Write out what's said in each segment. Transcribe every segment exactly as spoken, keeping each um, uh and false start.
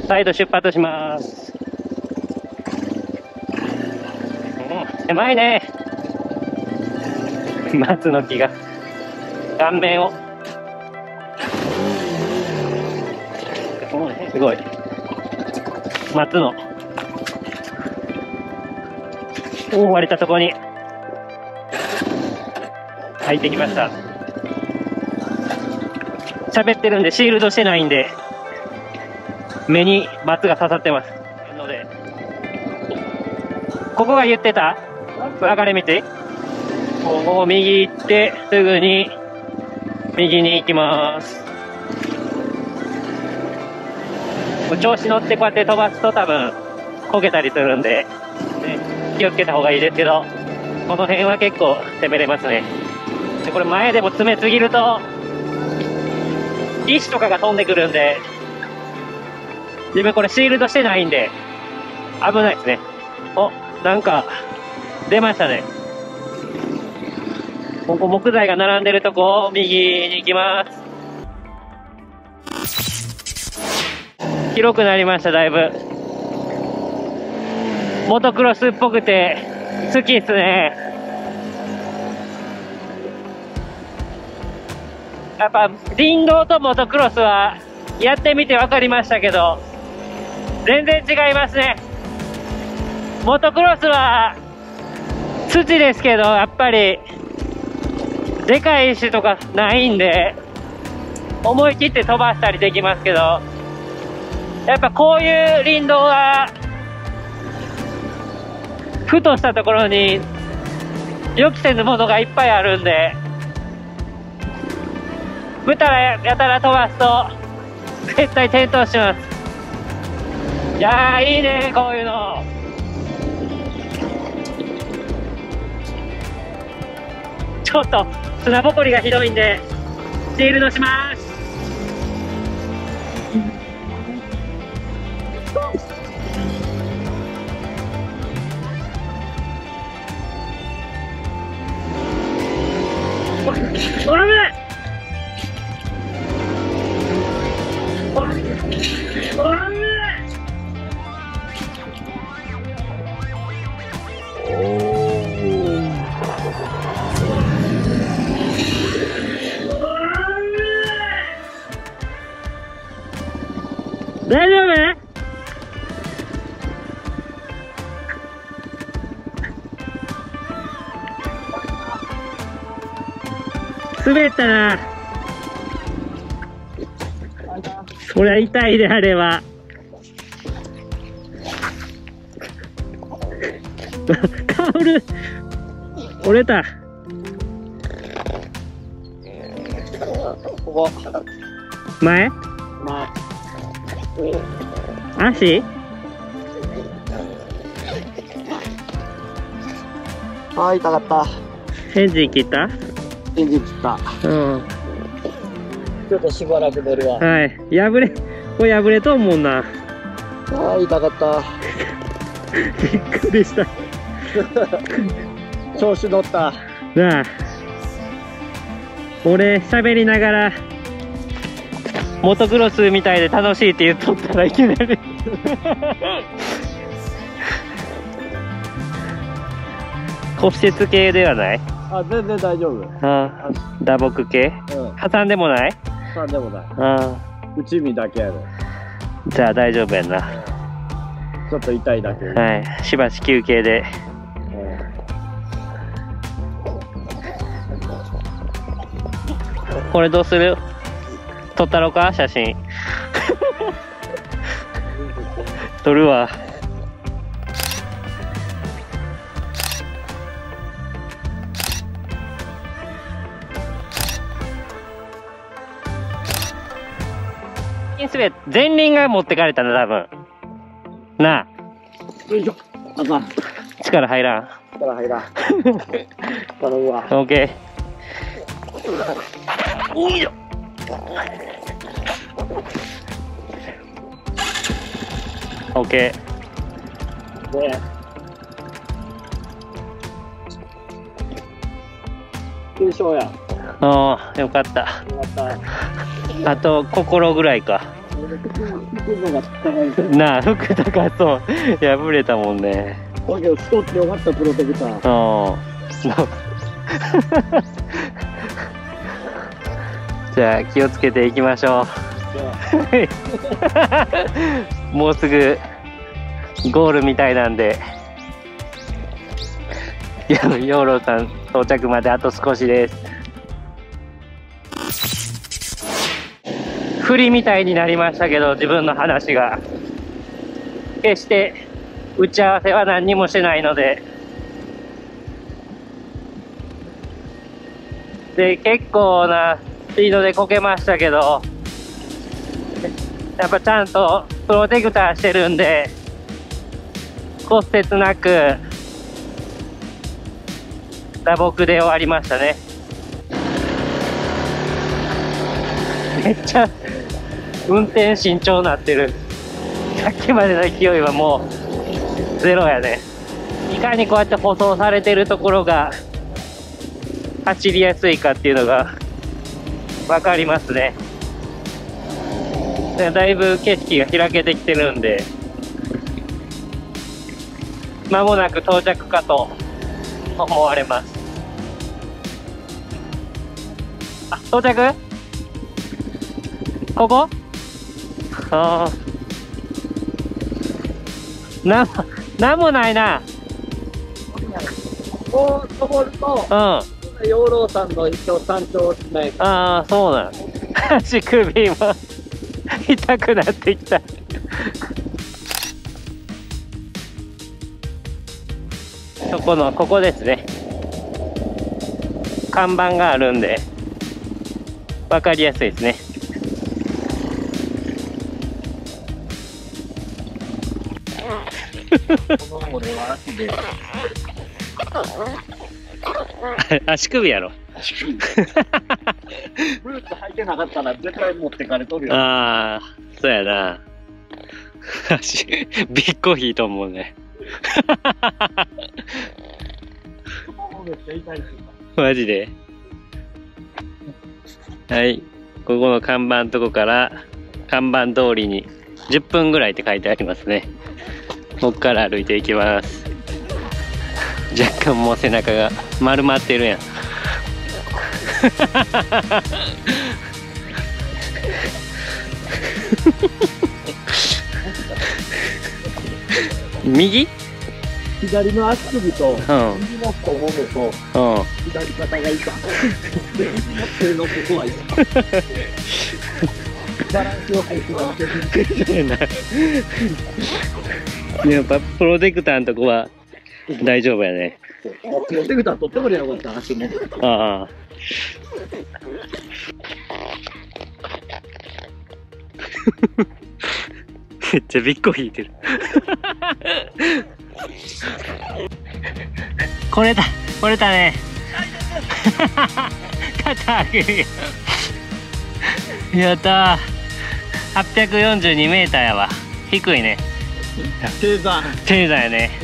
再度出発します。うん、狭いね。松の木が顔面を、すごい松の覆われたところに入ってきました。喋ってるんでシールドしてないんで目に松が刺さってますので、ここが言ってた分かれ道、ここを右行ってすぐに右に行きます。調子乗ってこうやって飛ばすと多分こけたりするんで、ね、気をつけた方がいいですけど、この辺は結構攻めれますね。でこれ前でも詰めすぎると石とかが飛んでくるんで、自分これシールドしてないんで危ないですね。お、なんか出ましたね。ここ木材が並んでるとこを右に行きます。広くなりました。だいぶモトクロスっぽくて好きっすね。やっぱ林道とモトクロスはやってみて分かりましたけど全然違いますね。モトクロスは土ですけどやっぱりでかい石とかないんで思い切って飛ばしたりできますけど、やっぱこういう林道はふとしたところに予期せぬものがいっぱいあるんで、ぶたらやたら飛ばすと絶対転倒します。いやーいいねこういうの。ちょっと砂ぼこりがひどいんでシールドします。おらめおらめ大丈夫？滑ったな。そりゃ痛いであれは。カウル折れた。 ここ前？ 前。 足？ あー痛かった。 エンジン切った？ エンジン切った。 うん。 ちょっとしばらく出るわ。 はい。破れ、これ破れとんもんな。 あー痛かった。 びっくりした。 調子乗った。 なあ。俺喋りながらモトクロスみたいで楽しいって言っとったらいきなり骨折系ではない？ あ、全然大丈夫。 ああ、打撲系？ うん。 破産でもない？ なんでもない。 ああ。 内身だけやろ。 じゃあ大丈夫やな。 ちょっと痛いだけ。 はい。しばし休憩で。これどうする？撮ったろか写真。撮るわ。前輪が持ってかれたな多分。なあ。 よいしょ。あかん。 力入らん。 力入らん。頼むわ。 オッケー。よいしょ。オッケー。 ね。優勝や。 ああ、よかった。 よかった。 あと心ぐらいか。 う服のが高い。 なあ、服高そう。破れたもんね。 だけど、ストってよかった、プロテクター。 うん。じゃあ、気をつけていきましょう。もうすぐ、ゴールみたいなんで。ヨーロさん到着まであと少しです。振りみたいになりましたけど、自分の話が。決して打ち合わせは何にもしないので。で、結構なスピードでこけましたけど、やっぱちゃんとプロテクターしてるんで、骨折なく、打撲で終わりましたね。めっちゃ運転慎重になってる。さっきまでの勢いはもうゼロやね。いかにこうやって舗装されてるところが走りやすいかっていうのが分かりますね。だいぶ景色が開けてきてるんで、間もなく到着かと思われます。あ、到着？ここ？ああ。なんも、なんもないな。 こう登ると、 うん。 養老山の一応山頂ですね。 ああ、そうなん。足首も痛くなってきた。そこの、ここですね。看板があるんで、わかりやすいですね。 この俺は足で。 足首やろ。 足首。ブーツ履いてなかったら絶対持ってかれとるよ。 ああ、そうやな。足、びっこひいと思うね。マジで。はい。ここの看板のとこから看板通りにじゅっぷんぐらいって書いてありますね。ここから歩いていきます。若干もう背中が丸まってるやん。右？ 左の足首と、 うん、 右の太ももと、 うん、 左肩が痛い。右の手のここは痛い。バランスを配置はやっぱプロテクターのとこは大丈夫やね。 プロテクター取ってくれよかった、足も。 ああ。めっちゃびっこ引いてる。これだ、これだね。肩上げるよ。やったー。はっぴゃくよんじゅうにメーターやわ。低いね。 低山。 低山やね。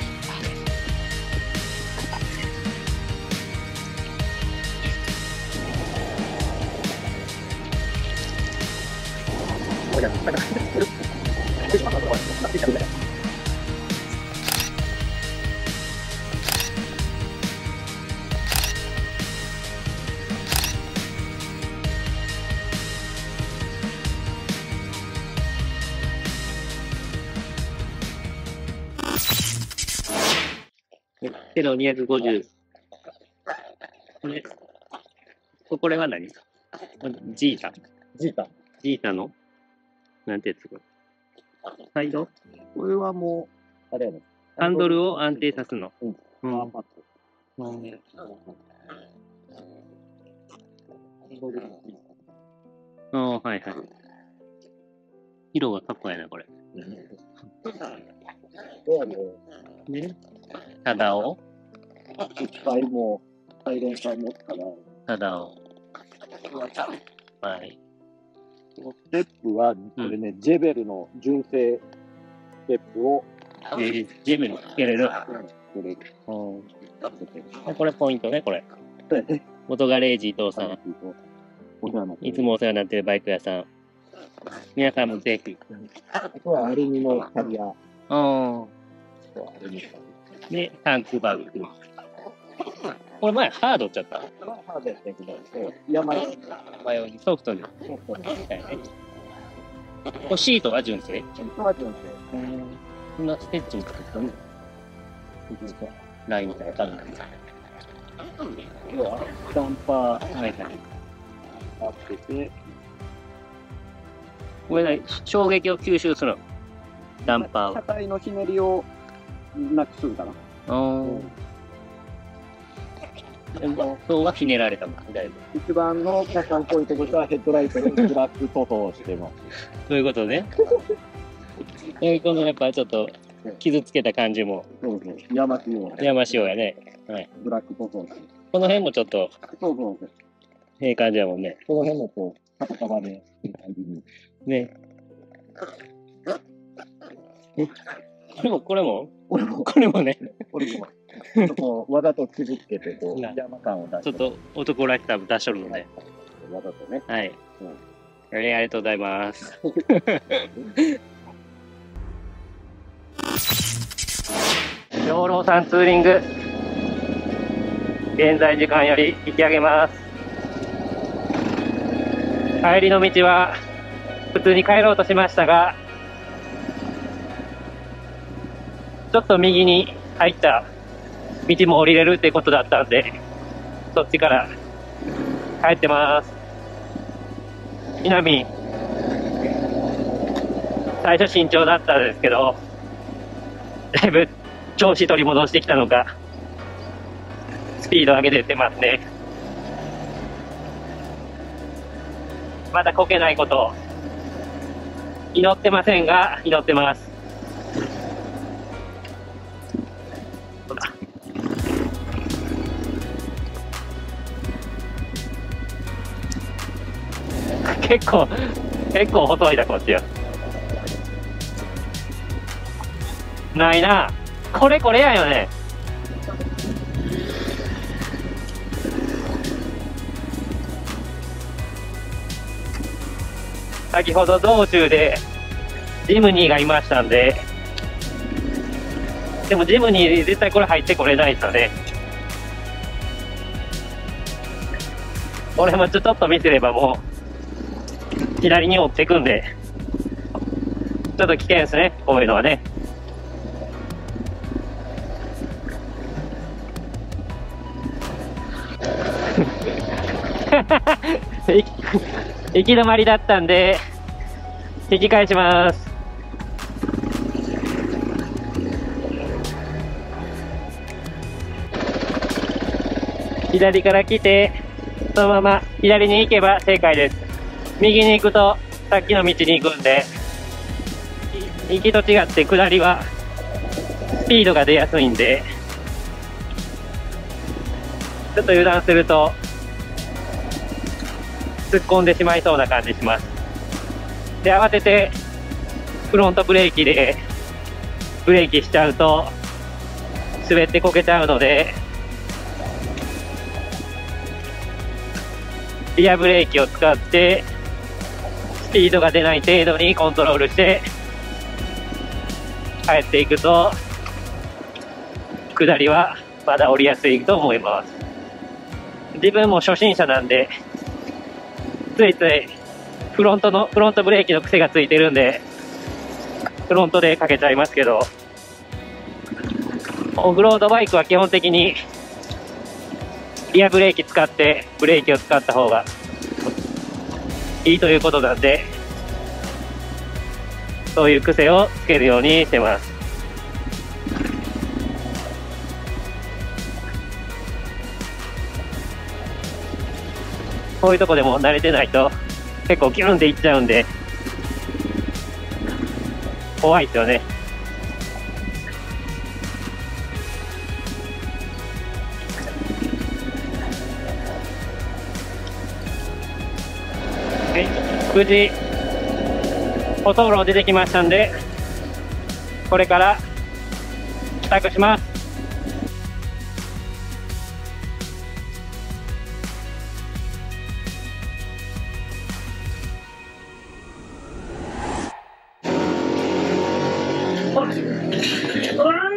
けどにひゃくごじゅう。これ、これは何？ジータ。 ジータ。 ジータのなんてやつこれ。サイド？ これはもう、あれやね。 ハンドルを安定さすの。 うん。 うん。 うん。 ああ、はいはい。色がかっこいいな、これ。ね。ただを機械も、サイレンサーもただを。 ただを。はい。 ステップは、これね、うん、ジェベルの純正ステップを。 えー、ジェベルつけれる。 つけれる。 うん。これポイントね、これ。元がレイジ伊藤さん。いつもお世話になってるバイク屋さん。 皆さんもぜひ。 あとはアルミのキャビア。 うん。 アルミで、タンクバッグ。これ前ハードっちゃった。 ハードやったけど、山用山用にソフトに。 ソフトに。 はいね。これシートは純正。 シートは純正。 こんなステッチも作ったね。ラインみたいな感じ。 要は、ダンパーはいはい。 あってて、 これね、衝撃を吸収するの。ダンパー車は。 体のひねりをなくするかな。 うん。でも、そうはひねられたもん、だいぶ。 一番の車間ポイントとしてはヘッドライトでブラック塗装をしてます。 そういうことね。えこのやっぱちょっと傷つけた感じもそうそう。山仕様で。 山仕様やね。はい。 ブラック塗装して。 この辺もちょっとそうそうそう。 ええ感じやもんね。 この辺もこう、カタカタで、いい感じに。 ね。これも、これも、 これも、 これもね、 これも、ちょっとこう、わざと傷つけて、こう、 な山感を出して。 ちょっと男らしさも出しとるので。 わざとね。 はい。 うんありがとうございます。養老山ツーリング、現在時間より引き上げます。帰りの道は普通に帰ろうとしましたが、ちょっと右に入った道も降りれるってことだったんで、そっちから帰ってます。南、最初慎重だったんですけど、だいぶ調子取り戻してきたのか、スピード上げてってますね。まだこけないことを祈ってませんが、祈ってます。そうだ。結構、結構細いな、こっちは。ないな。これこれやよね。先ほど道中でジムニーがいましたんで、でもジムニー絶対これ入ってこれないですよね。俺もちょっと見せればもう左に追っていくんで、ちょっと危険ですね、こういうのはね。行き止まりだったんで引き返します。左から来てそのまま左に行けば正解です。右に行くとさっきの道に行くんで、行きと違って下りはスピードが出やすいんで、ちょっと油断すると突っ込んでしまいそうな感じします。で、慌ててフロントブレーキでブレーキしちゃうと滑ってこけちゃうので、リアブレーキを使ってスピードが出ない程度にコントロールして帰っていくと、下りはまだ降りやすいと思います。自分も初心者なんでついついフロントのフロントブレーキの癖がついてるんでフロントでかけちゃいますけど、オフロードバイクは基本的にリアブレーキ使ってブレーキを使った方がいいということなんで、そういう癖をつけるようにしてます。こういうとこでも慣れてないと結構ギュンっていっちゃうんで怖いですよね。はい、無事舗装路出てきましたんで、これから帰宅します。 うわ